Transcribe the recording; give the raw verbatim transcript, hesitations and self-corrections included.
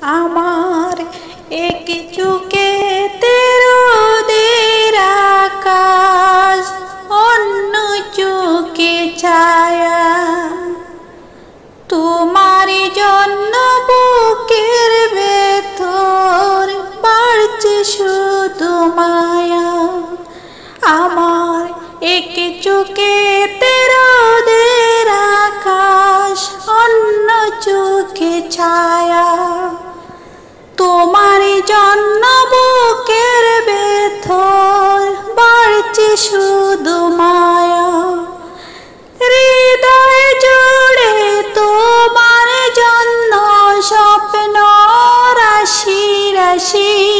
আমার এক চুকে তেরোদের আকাশ, অন্য চোখে ছায়া। তোমার জন্য বুকের ভেতর বাড়ছে শুধু মায়া। আমার এক চোখে তেরোদের আকাশ, অন্য চোখে ছায়া। তোমার জন্য বুকের ভেতর বাড়ছে শুধু মায়া। হৃদয় জুড়ে তোমার জন্য স্বপ্ন রাশি রাশি।